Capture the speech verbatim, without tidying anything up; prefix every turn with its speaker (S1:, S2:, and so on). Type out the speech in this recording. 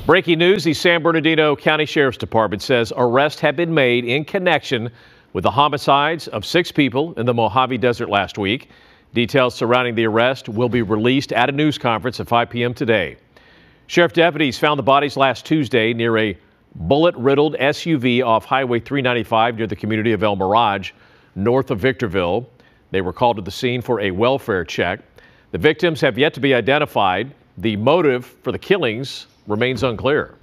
S1: Breaking news, the San Bernardino County Sheriff's Department says arrests have been made in connection with the homicides of six people in the Mojave Desert last week. Details surrounding the arrest will be released at a news conference at five p m today. Sheriff deputies found the bodies last Tuesday near a bullet-riddled S U V off Highway three ninety-five near the community of El Mirage, north of Victorville. They were called to the scene for a welfare check. The victims have yet to be identified. The motive for the killings remains unclear.